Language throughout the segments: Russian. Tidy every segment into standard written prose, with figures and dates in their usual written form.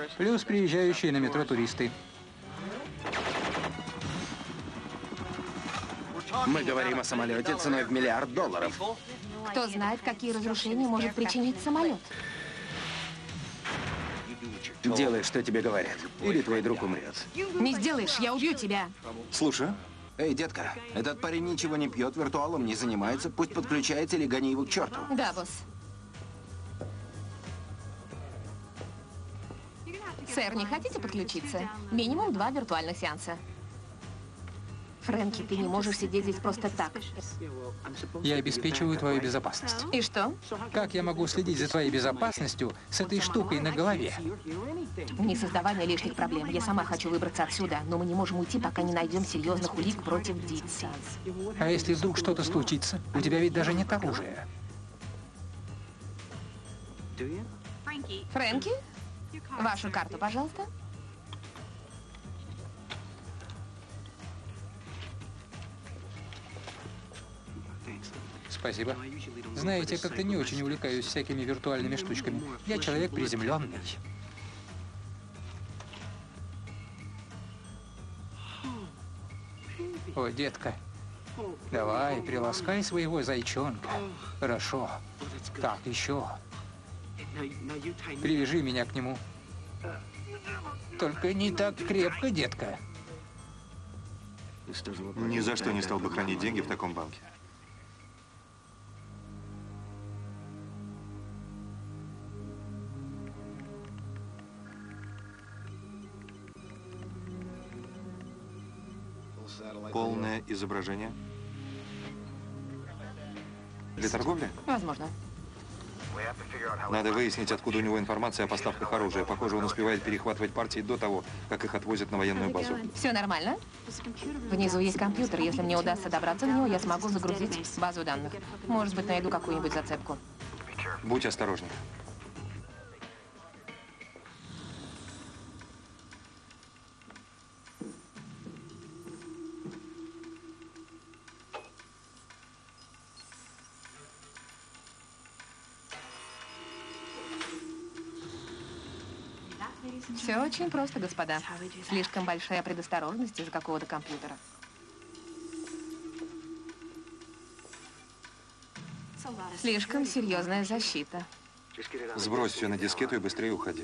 Плюс приезжающие на метро туристы. Мы говорим о самолете ценой в $1 миллиард. Кто знает, какие разрушения может причинить самолет. Делай, что тебе говорят, или твой друг умрет. Не сделаешь, я убью тебя. Слушай. Эй, детка, этот парень ничего не пьет, виртуалом не занимается. Пусть подключается или гони его к черту. Да, босс. Сэр, не хотите подключиться? Минимум 2 виртуальных сеанса. Фрэнки, ты не можешь сидеть здесь просто так. Я обеспечиваю твою безопасность. И что? Как я могу следить за твоей безопасностью с этой штукой на голове? Не создавай мне лишних проблем. Я сама хочу выбраться отсюда, но мы не можем уйти, пока не найдем серьезных улик против Дитси. А если вдруг что-то случится? У тебя ведь даже нет оружия. Фрэнки? Вашу карту, пожалуйста. Спасибо. Знаете, как-то не очень увлекаюсь всякими виртуальными штучками. Я человек приземленный. О, детка, давай, приласкай своего зайчонка. Хорошо. Так, еще. Привяжи меня к нему. Только не так крепко, детка. Ни за что не стал бы хранить деньги в таком банке. Полное изображение. Для торговли? Возможно. Надо выяснить, откуда у него информация о поставках оружия. Похоже, он успевает перехватывать партии до того, как их отвозят на военную базу. Все нормально? Внизу есть компьютер. Если мне удастся добраться до него, я смогу загрузить базу данных. Может быть, найду какую-нибудь зацепку. Будь осторожнее. Все очень просто, господа. Слишком большая предосторожность из-за какого-то компьютера. Слишком серьезная защита. Сбрось все на дискету и быстрее уходи.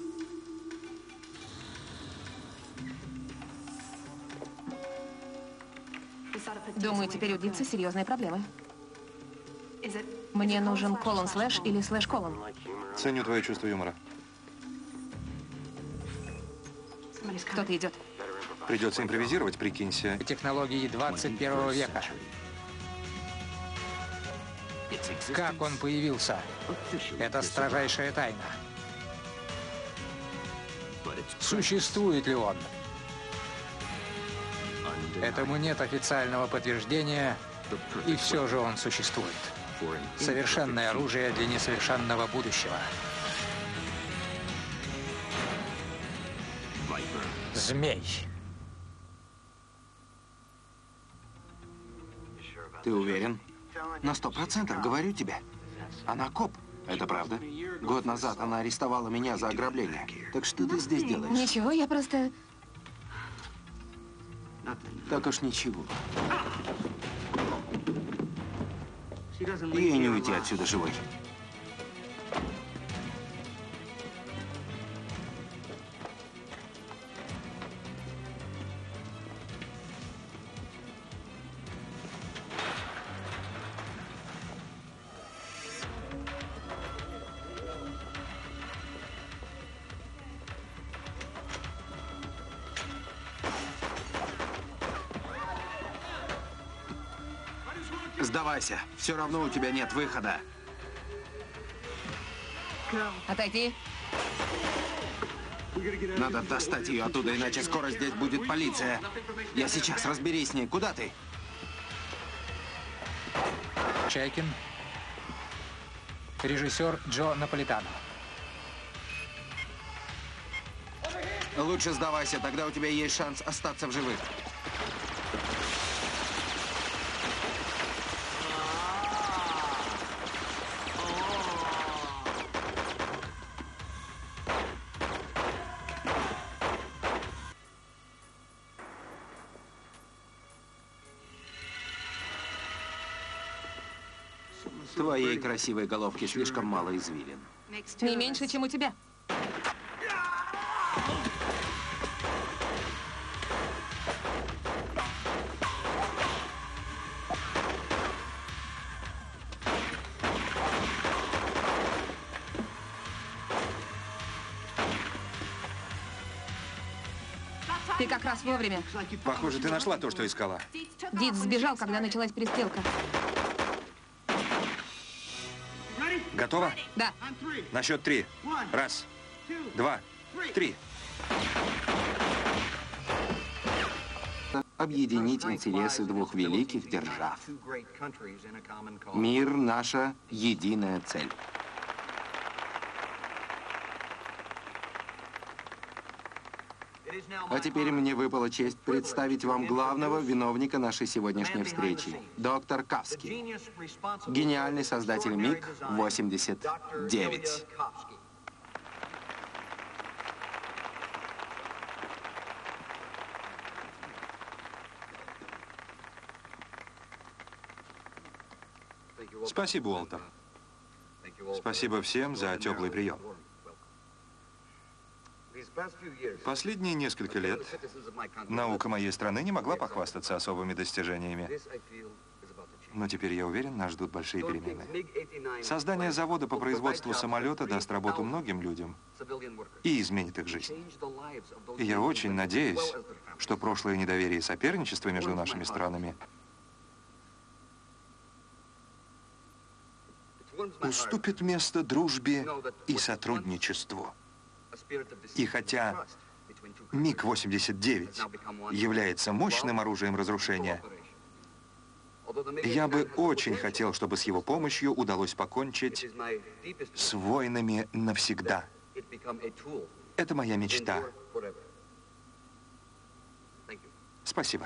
Думаю, теперь у Дитси серьезные проблемы. Мне нужен колон-слэш или слэш-колон. Ценю твое чувство юмора. Кто-то идет. Придется импровизировать, прикинься. Технологии 21 века. Как он появился? Это строжайшая тайна. Существует ли он? Этому нет официального подтверждения, и все же он существует. Совершенное оружие для несовершенного будущего. Змей. Ты уверен? На 100%, говорю тебе. Она коп. Это правда? Год назад она арестовала меня за ограбление. Так что ты здесь делаешь? Ничего, я просто... Так уж ничего. Ей не уйти отсюда живой. Сдавайся. Все равно у тебя нет выхода. Отойди. Надо достать ее оттуда, иначе скоро здесь будет полиция. Я сейчас, разберись с ней. Куда ты? Чайкин. Режиссер Джо Наполитано. Лучше сдавайся, тогда у тебя есть шанс остаться в живых. В твоей красивой головке слишком мало извилин. Не меньше, чем у тебя. Ты как раз вовремя. Похоже, ты нашла то, что искала. Дид сбежал, когда началась перестрелка. Готова? Да. На счет 3. 1, 2, 3. Объединить интересы двух великих держав. Мир — наша единая цель. А теперь мне выпала честь представить вам главного виновника нашей сегодняшней встречи, доктор Кавский, гениальный создатель МиГ-89. Спасибо, Уолтер. Спасибо всем за теплый прием. Последние несколько лет наука моей страны не могла похвастаться особыми достижениями. Но теперь, я уверен, нас ждут большие перемены. Создание завода по производству самолета даст работу многим людям и изменит их жизнь. И я очень надеюсь, что прошлое недоверие и соперничество между нашими странами уступит место дружбе и сотрудничеству. И хотя МиГ-89 является мощным оружием разрушения, я бы очень хотел, чтобы с его помощью удалось покончить с войнами навсегда. Это моя мечта. Спасибо.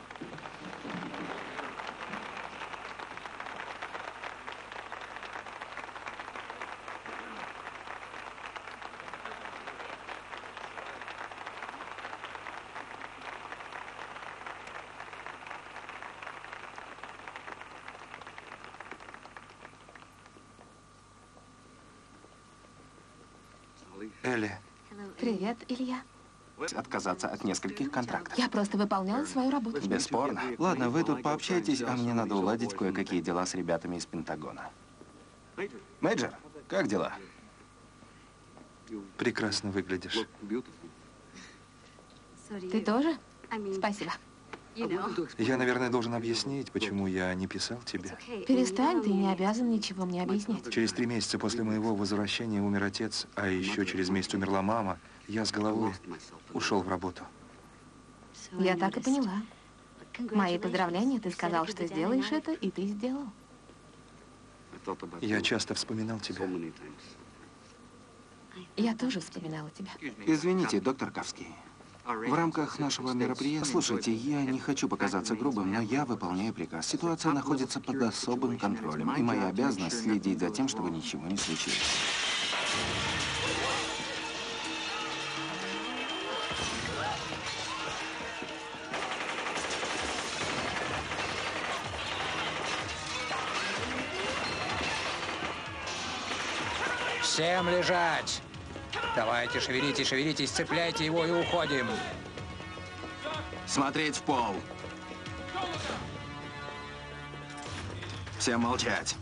Элли. Привет, Илья. Отказаться от нескольких контрактов. Я просто выполняла свою работу. Бесспорно. Ладно, вы тут пообщайтесь, а мне надо уладить кое-какие дела с ребятами из Пентагона. Мейджор, как дела? Прекрасно выглядишь. Ты тоже? Спасибо. Я, наверное, должен объяснить, почему я не писал тебе. Перестань, ты не обязан ничего мне объяснять. Через 3 месяца после моего возвращения умер отец, а еще через месяц умерла мама. Я с головой ушел в работу. Я так и поняла. Мои поздравления, ты сказал, что сделаешь это, и ты сделал. Я часто вспоминал тебя. Я тоже вспоминала тебя. Извините, доктор Кавский. В рамках нашего мероприятия... Слушайте, я не хочу показаться грубым, но я выполняю приказ. Ситуация находится под особым контролем, и моя обязанность следить за тем, чтобы ничего не случилось. Всем лежать! Давайте, шевелитесь, шевелитесь, цепляйте его и уходим. Смотреть в пол. Всем молчать.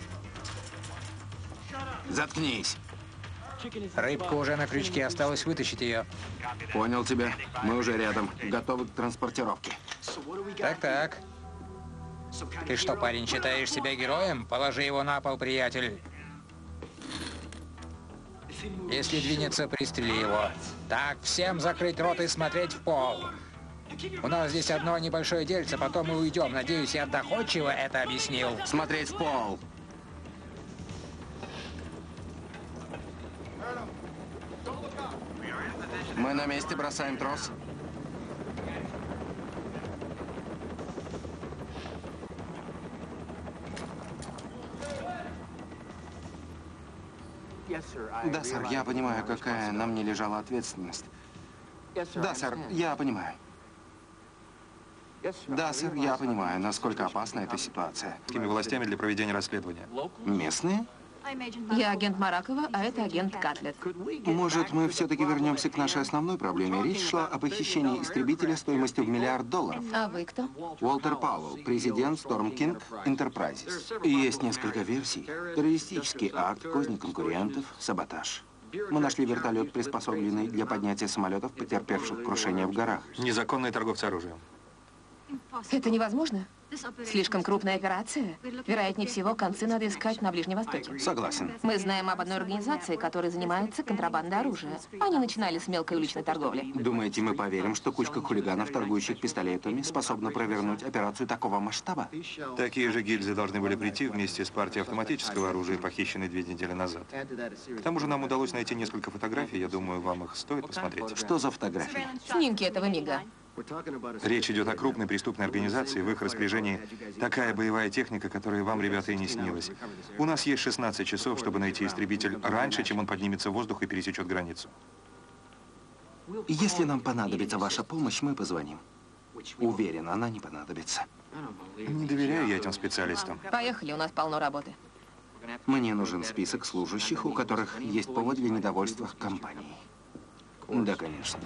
Заткнись. Рыбка уже на крючке, осталось вытащить ее. Понял тебя. Мы уже рядом. Готовы к транспортировке. Так. Ты что, парень, считаешь себя героем? Положи его на пол, приятель. Если двинется, пристрели его. Так, всем закрыть рот и смотреть в пол. У нас здесь одно небольшое дельце, потом мы уйдем. Надеюсь, я доходчиво это объяснил. Смотреть в пол. Мы на месте, бросаем трос. Да, сэр, я понимаю, какая на мне лежала ответственность. Да, сэр, я понимаю. Да, сэр, я понимаю, насколько опасна эта ситуация. Какими властями для проведения расследования? Местные? Я агент Маракова, а это агент Катлет. Может, мы все-таки вернемся к нашей основной проблеме? Речь шла о похищении истребителя стоимостью в $1 миллиард. А вы кто? Уолтер Пауэлл, президент Storm King Enterprises. Есть несколько версий. Террористический акт, козни конкурентов, саботаж. Мы нашли вертолет, приспособленный для поднятия самолетов, потерпевших крушение в горах. Незаконные торговцы оружием. Это невозможно. Слишком крупная операция. Вероятнее всего, концы надо искать на Ближнем Востоке. Согласен. Мы знаем об одной организации, которая занимается контрабандой оружия. Они начинали с мелкой уличной торговли. Думаете, мы поверим, что кучка хулиганов, торгующих пистолетами, способна провернуть операцию такого масштаба? Такие же гильзы должны были прийти вместе с партией автоматического оружия, похищенной 2 недели назад. К тому же нам удалось найти несколько фотографий, я думаю, вам их стоит посмотреть. Что за фотографии? Снимки этого мига. Речь идет о крупной преступной организации, в их распоряжении такая боевая техника, которая вам, ребята, и не снилась. У нас есть 16 часов, чтобы найти истребитель раньше, чем он поднимется в воздух и пересечет границу. Если нам понадобится ваша помощь, мы позвоним. Уверен, она не понадобится. Не доверяю я этим специалистам. Поехали, у нас полно работы. Мне нужен список служащих, у которых есть повод для недовольства компанией. Да, конечно.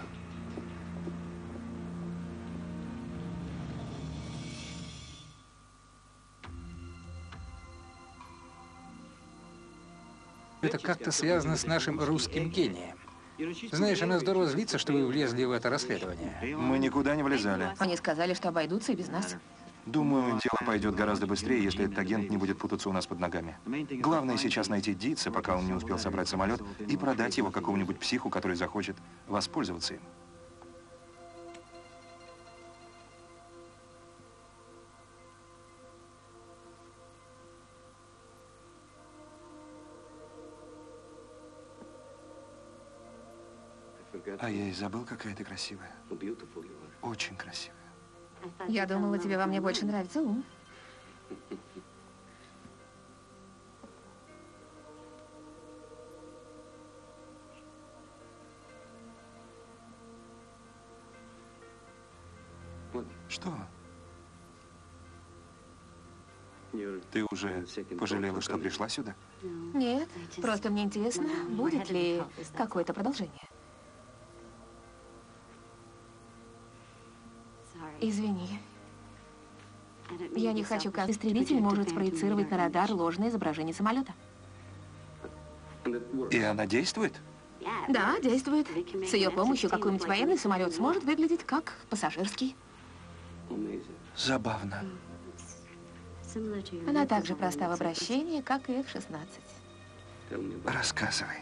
Это как-то связано с нашим русским гением. Знаешь, она здорово злится, что вы влезли в это расследование. Мы никуда не влезали. Они сказали, что обойдутся и без нас. Думаю, дело пойдет гораздо быстрее, если этот агент не будет путаться у нас под ногами. Главное сейчас найти Дитса, пока он не успел собрать самолет, и продать его какому-нибудь психу, который захочет воспользоваться им. А я и забыл, какая ты красивая. Очень красивая. Я думала, тебе во мне больше нравится ум. Что? Ты уже пожалела, что пришла сюда? Нет, просто мне интересно, будет ли какое-то продолжение. Извини. Я не хочу, как истребитель может спроецировать на радар ложное изображение самолета. И она действует? Да, действует. С ее помощью какой-нибудь военный самолет сможет выглядеть как пассажирский. Забавно. Она также проста в обращении, как и F-16. Рассказывай.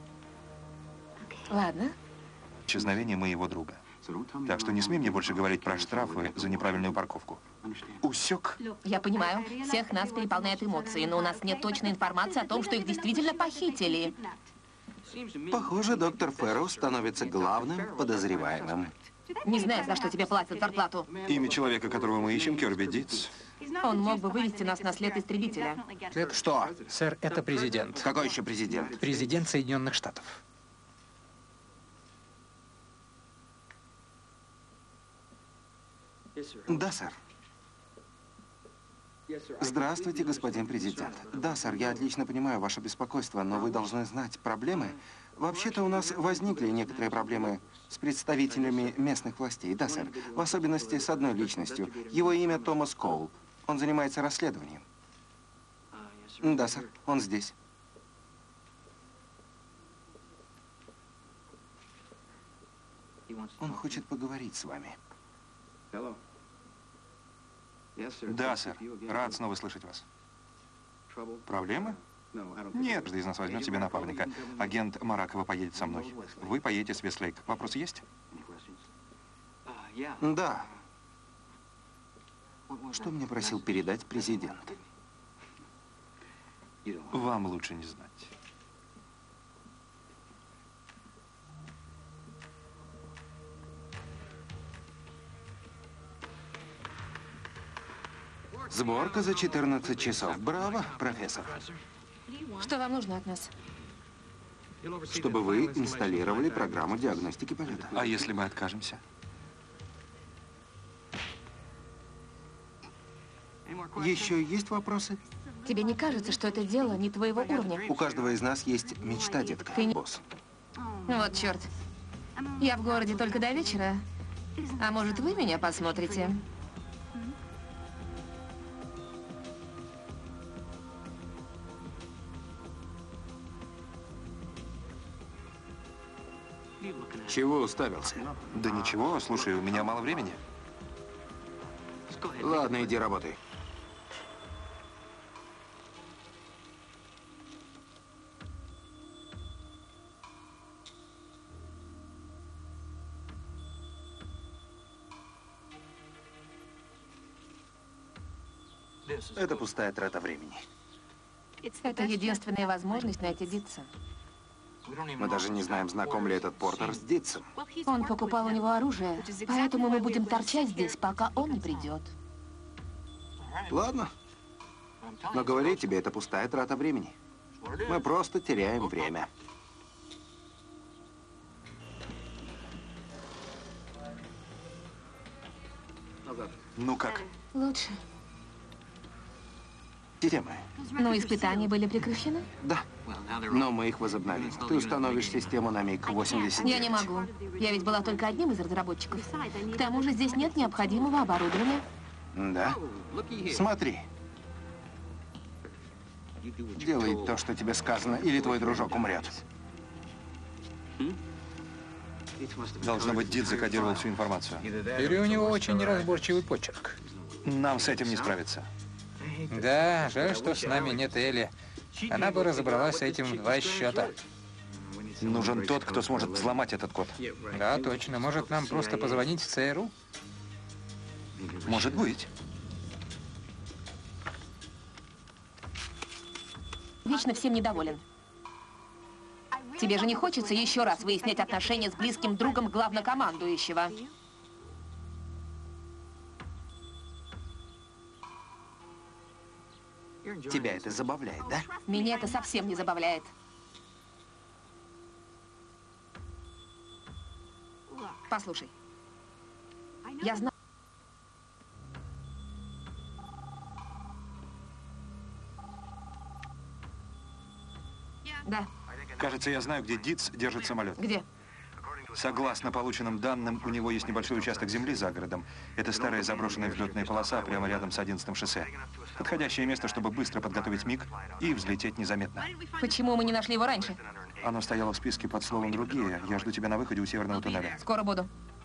Ладно. Исчезновение моего друга. Так что не смей мне больше говорить про штрафы за неправильную парковку. Усек? Я понимаю, всех нас переполняют эмоции, но у нас нет точной информации о том, что их действительно похитили. Похоже, доктор Фэрроу становится главным подозреваемым. Не знаю, за что тебе платят зарплату. Имя человека, которого мы ищем, Кёрби Дитс. Он мог бы вывести нас на след истребителя. Это что? Сэр, это президент. Какой еще президент? Президент Соединенных Штатов. Да, сэр. Здравствуйте, господин президент. Да, сэр, я отлично понимаю ваше беспокойство, но вы должны знать, проблемы... Вообще-то у нас возникли некоторые проблемы с представителями местных властей. Да, сэр. В особенности с одной личностью. Его имя Томас Коул. Он занимается расследованием. Да, сэр. Он здесь. Он хочет поговорить с вами. Да, сэр. Рад снова слышать вас. Проблемы? Нет, каждый из нас возьмет себе напарника. Агент Маракова поедет со мной. Вы поедете с Вестлейк. Вопросы есть? Да. Что мне просил передать президент? Вам лучше не знать. Сборка за 14 часов. Браво, профессор. Что вам нужно от нас? Чтобы вы инсталлировали программу диагностики полета. А если мы откажемся? Еще есть вопросы? Тебе не кажется, что это дело не твоего уровня? У каждого из нас есть мечта, детка. Ты не- Босс. Вот черт. Я в городе только до вечера. А может, вы меня посмотрите? Чего уставился? Да ничего, слушай, у меня мало времени. Ладно, иди работай. Это пустая трата времени. Это единственная возможность найти Дитса. Мы даже не знаем, знаком ли этот Портер с Дитсом. Он покупал у него оружие, поэтому мы будем торчать здесь, пока он не придет. Ладно. Но говорю тебе, это пустая трата времени. Мы просто теряем время. Ну как? Лучше. Системы. Но испытания были прекращены? Да. Но мы их возобновим. Ты установишь систему на МиГ-89. Я не могу. Я ведь была только одним из разработчиков. К тому же здесь нет необходимого оборудования. Да? Смотри. Делай то, что тебе сказано, или твой дружок умрет. Должно быть, Дид закодировал всю информацию. Или у него очень неразборчивый почерк. Нам с этим не справиться. Да, жаль, что с нами нет Элли. Она бы разобралась с этим в 2 счета. Нужен тот, кто сможет взломать этот код. Да, точно. Может, нам просто позвонить в ЦРУ? Может быть. Вечно всем недоволен. Тебе же не хочется еще раз выяснять отношения с близким другом главнокомандующего? Тебя это забавляет, да? Меня это совсем не забавляет. Послушай, я знаю... Да, Кажется, я знаю, где Дитс держит самолет. где? Согласно полученным данным, у него есть небольшой участок земли за городом. Это старая заброшенная взлетная полоса прямо рядом с 11-м шоссе. Подходящее место, чтобы быстро подготовить МиГ и взлететь незаметно. Почему мы не нашли его раньше? Оно стояло в списке под словом «другие». Я жду тебя на выходе у северного туннеля. Скоро буду.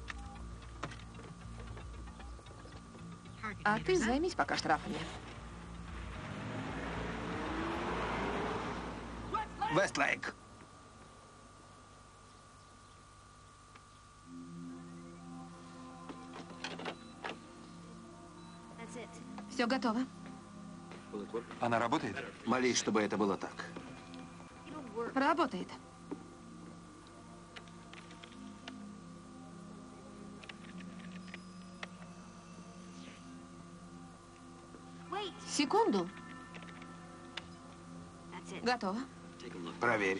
А ты займись пока штрафами. Вестлейк. Все готово. Она работает? Молись, чтобы это было так. Работает. Секунду. Готово. Проверь.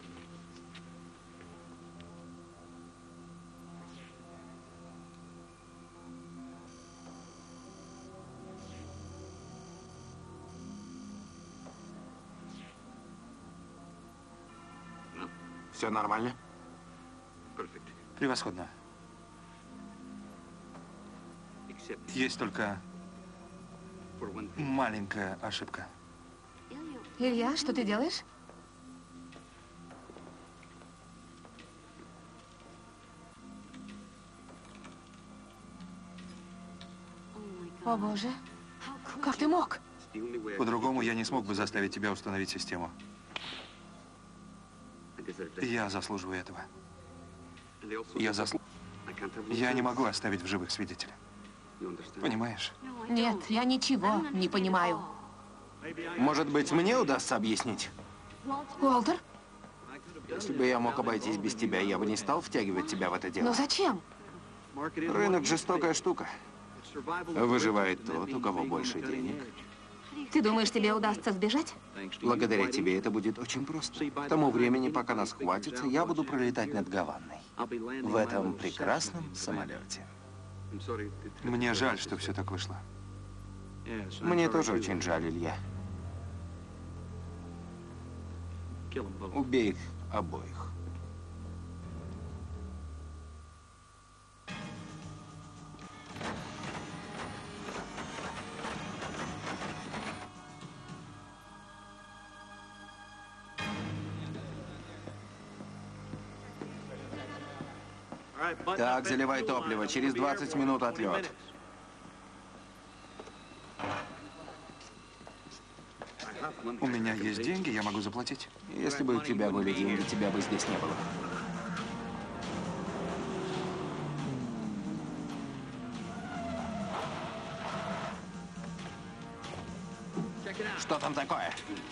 Все нормально? Превосходно. Есть только маленькая ошибка. Илья, что ты делаешь? О, боже. Как ты мог? По-другому я не смог бы заставить тебя установить систему. Я заслуживаю этого. Я не могу оставить в живых свидетеля. Понимаешь? Нет, я ничего не понимаю. Может быть, мне удастся объяснить? Уолтер? Если бы я мог обойтись без тебя, я бы не стал втягивать тебя в это Но дело. зачем? Рынок – жестокая штука. Выживает тот, у кого больше денег. Ты думаешь, тебе удастся сбежать? Благодаря тебе это будет очень просто. К тому времени, пока нас хватится, я буду пролетать над Гаванной. В этом прекрасном самолете. Мне жаль, что все так вышло. Мне тоже очень жаль, Илья. Убей их обоих. Так, заливай топливо. Через 20 минут отлет. У меня есть деньги, я могу заплатить. Если бы у тебя были деньги, тебя бы здесь не было. Что там такое?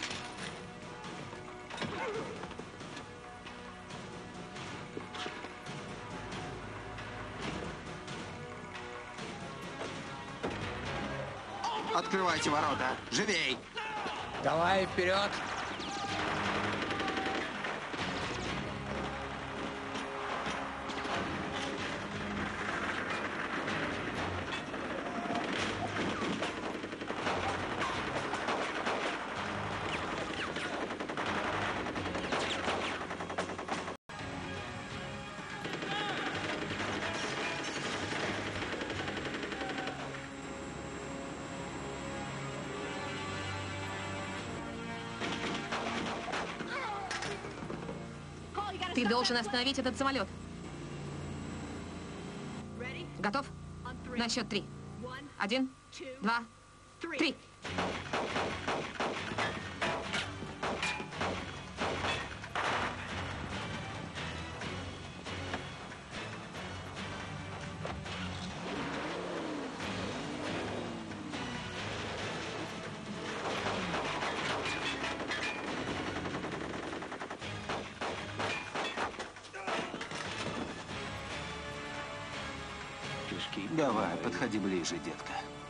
Открывайте ворота. Живей! Давай вперед! Ты должен остановить этот самолет. Готов? На счет 3. 1, 2, 3. Давай, подходи ближе, детка.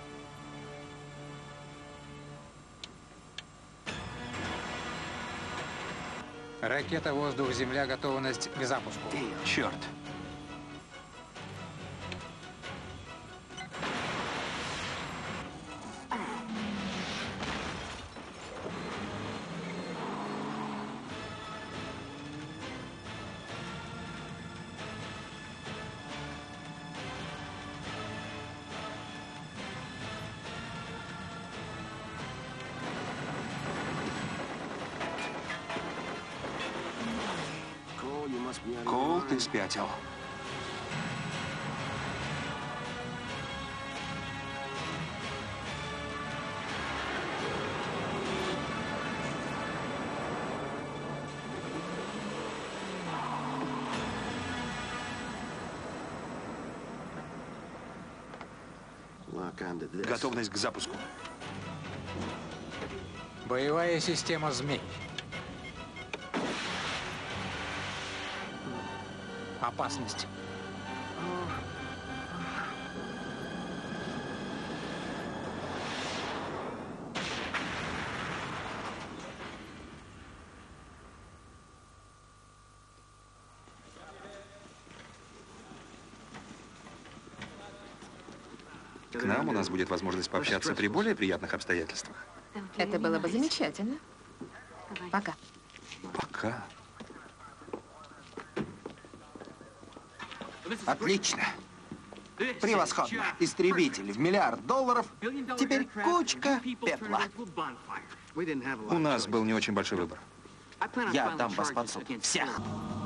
Ракета «Воздух-Земля», готовность к запуску. Черт. Коул, ты спятил. Готовность к запуску. Боевая система «Змей». Опасность. К нам у нас будет возможность пообщаться при более приятных обстоятельствах. Это было бы замечательно. Пока. Пока. Отлично. Превосходно. Истребитель в $1 миллиард. Теперь кучка пепла. У нас был не очень большой выбор. Я отдам вас под суд. Всех.